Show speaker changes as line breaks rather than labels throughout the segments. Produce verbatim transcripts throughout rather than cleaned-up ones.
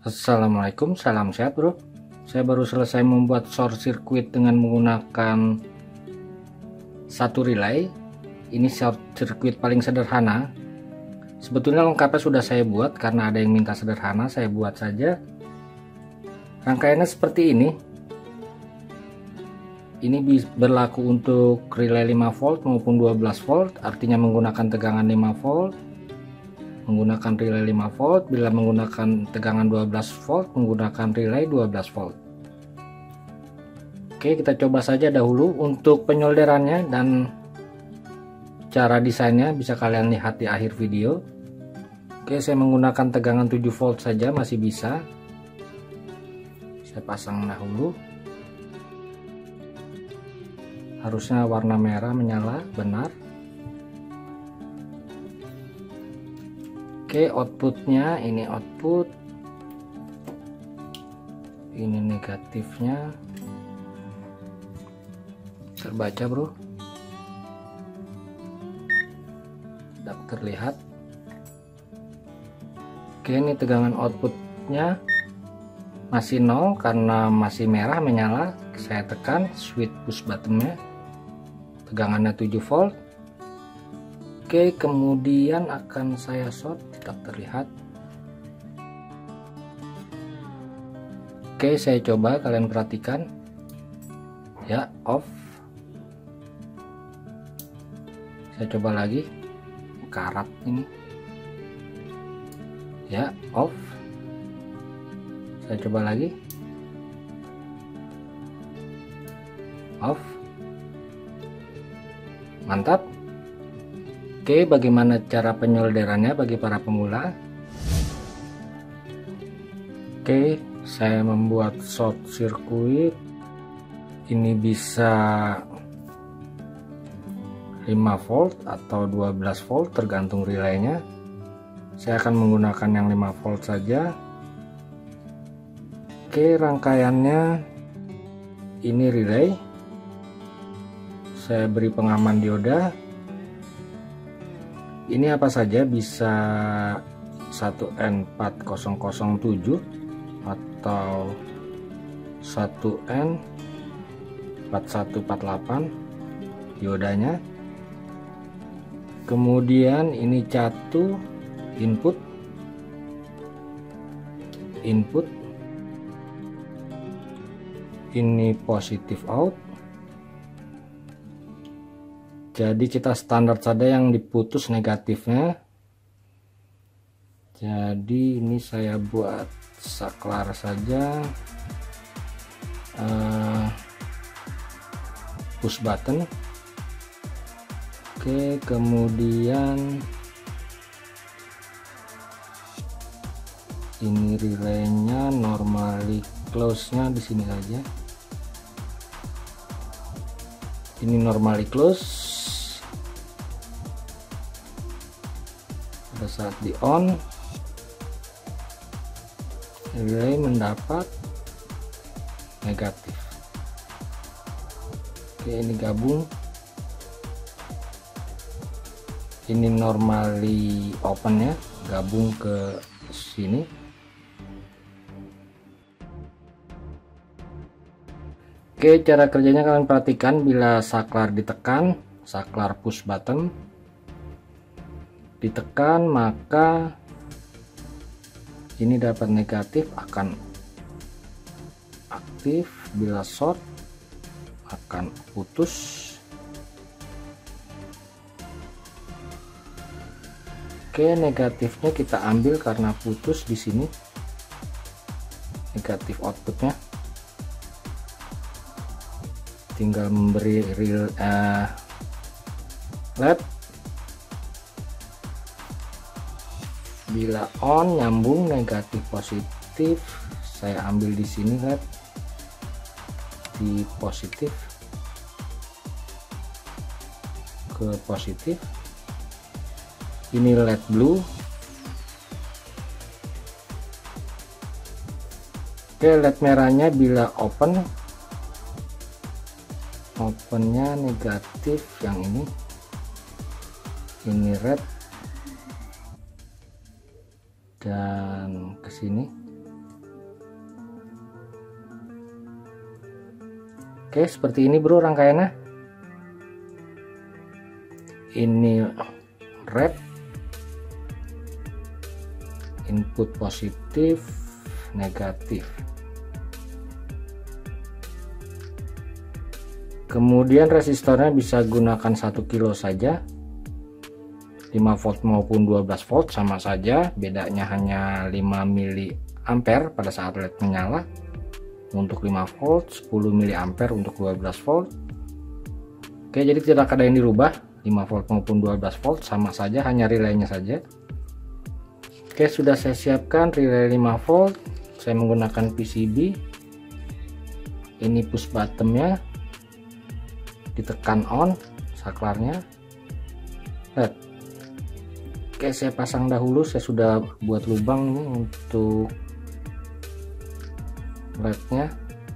Assalamualaikum, salam sehat bro. Saya baru selesai membuat short circuit dengan menggunakan satu relay. Ini short circuit paling sederhana. Sebetulnya lengkapnya sudah saya buat, karena ada yang minta sederhana saya buat saja. Rangkaiannya seperti ini. Ini berlaku untuk relay lima volt maupun dua belas volt, artinya menggunakan tegangan lima volt. Menggunakan relay lima volt, bila menggunakan tegangan dua belas volt menggunakan relay dua belas volt. Oke, kita coba saja dahulu untuk penyolderannya, dan cara desainnya bisa kalian lihat di akhir video. Oke, saya menggunakan tegangan tujuh volt saja, masih bisa. Saya pasang dahulu. Harusnya warna merah menyala, benar. Oke, outputnya ini output, ini negatifnya, terbaca bro, tidak terlihat. Oke, ini tegangan outputnya masih nol karena masih merah menyala. Saya tekan switch push buttonnya, tegangannya tujuh volt. Oke, kemudian akan saya short, tidak terlihat. Oke, saya coba, kalian perhatikan ya, off. Saya coba lagi, karat ini ya, off. Saya coba lagi, off. Mantap. Oke, bagaimana cara penyolderannya bagi para pemula? Oke, saya membuat short circuit. Ini bisa lima volt atau dua belas volt tergantung relaynya. Saya akan menggunakan yang lima volt saja. Oke, rangkaiannya ini relay. Saya beri pengaman dioda. Ini apa saja, bisa satu N empat nol nol tujuh atau satu N empat satu empat delapan diodanya. Kemudian ini catu input, input, ini positif out. Jadi kita standar saja yang diputus negatifnya. Jadi ini saya buat saklar saja, uh, push button. Oke, kemudian ini relaynya normally close-nya di sini saja. Ini normally close. Pada saat di on, relay mendapat negatif. Oke, ini gabung. Ini normally open ya, gabung ke sini. Oke, cara kerjanya kalian perhatikan. Bila saklar ditekan, saklar push button ditekan, maka ini dapat negatif akan aktif. Bila short akan putus. Oke, negatifnya kita ambil karena putus di sini, negatif outputnya. Tinggal memberi real uh, led. Bila on, nyambung negatif positif, saya ambil di sini led di positif ke positif. Ini led blue. Oke, led merahnya bila open, opennya negatif yang ini. Ini red dan ke sini Oke, seperti ini bro rangkaiannya. Ini red, input positif, negatif. Kemudian resistornya bisa gunakan satu kilo saja, lima volt maupun dua belas volt sama saja, bedanya hanya lima mili ampere pada saat L E D menyala untuk lima volt, sepuluh mili ampere untuk dua belas volt. Oke, jadi tidak ada yang dirubah, lima volt maupun dua belas volt sama saja, hanya relaynya saja. Oke, sudah saya siapkan relay lima volt. Saya menggunakan P C B. Ini push bottomnya, ditekan on saklarnya. Lihat. Oke, saya pasang dahulu. Saya sudah buat lubang nih untuk L E D-nya.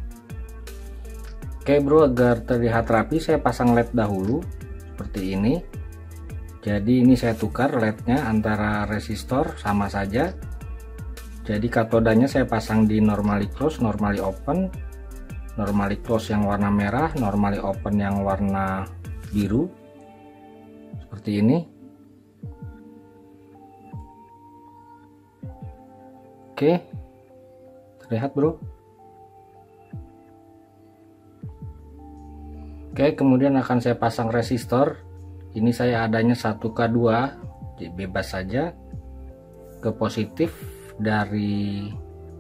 Oke bro, agar terlihat rapi saya pasang L E D dahulu seperti ini. Jadi ini saya tukar L E D-nya antara resistor sama saja. Jadi katodanya saya pasang di normally close, normally open. Normally close yang warna merah, normally open yang warna biru. Seperti ini. Oke. Terlihat, bro. Oke, kemudian akan saya pasang resistor. Ini saya adanya satu K dua, jadi bebas saja. Ke positif dari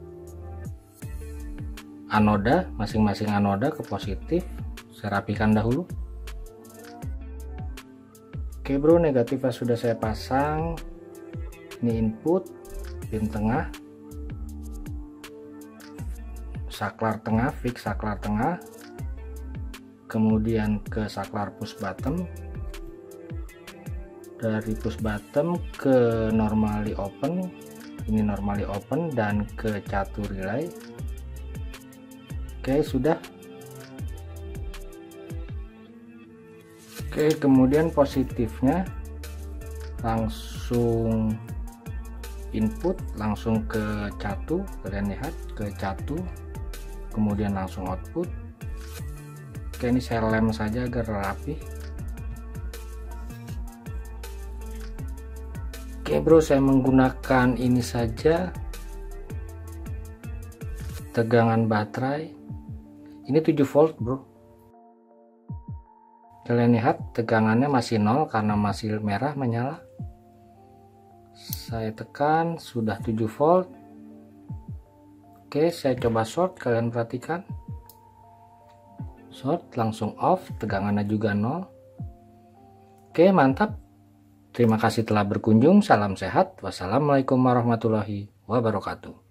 anoda, masing-masing anoda ke positif. Saya rapikan dahulu. Oke bro, negatifnya sudah saya pasang. Ini input, pin tengah, saklar tengah, fix saklar tengah, kemudian ke saklar push bottom, dari push bottom ke normally open, ini normally open, dan ke catur relay. Oke, sudah. Oke, kemudian positifnya langsung input, langsung ke catu, kalian lihat, ke catu, kemudian langsung output. Oke, ini saya lem saja agar rapi. Oke bro, saya menggunakan ini saja, tegangan baterai. Ini tujuh volt bro. Kalian lihat tegangannya masih nol karena masih merah menyala. Saya tekan, sudah tujuh volt. Oke, saya coba short, kalian perhatikan. Short, langsung off, tegangannya juga nol. Oke, mantap. Terima kasih telah berkunjung. Salam sehat. Wassalamualaikum warahmatullahi wabarakatuh.